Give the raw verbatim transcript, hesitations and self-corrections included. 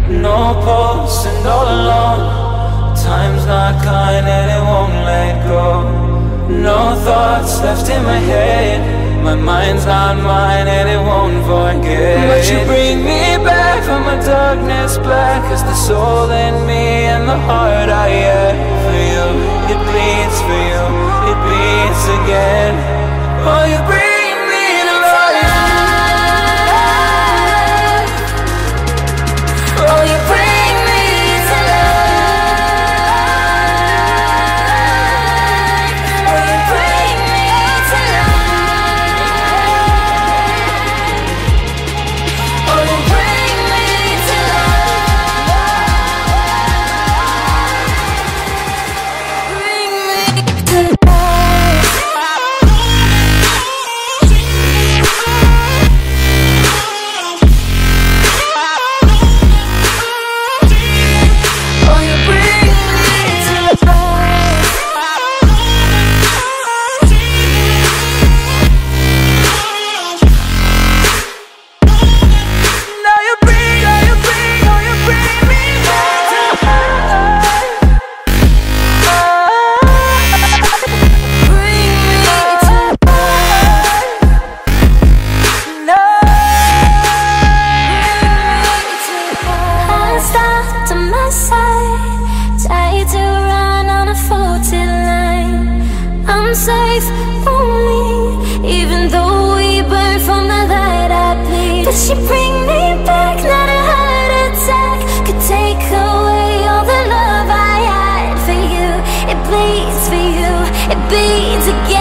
No pulse and all alone. Time's not kind and it won't let go. No thoughts left in my head. My mind's not mine and it won't forget. But you bring me back from my darkness black. Cause the soul in me and the heart I have for you, it bleeds for you, it beats again. Oh, you bring me to life. Oh, you bring me to life. Oh, you bring me to life. Oh, you bring me to life. Bring me to life. Safe only, even though we burn from the light I bleed. But she bring me back, not a heart attack could take away all the love I had for you. It bleeds for you, it beats again.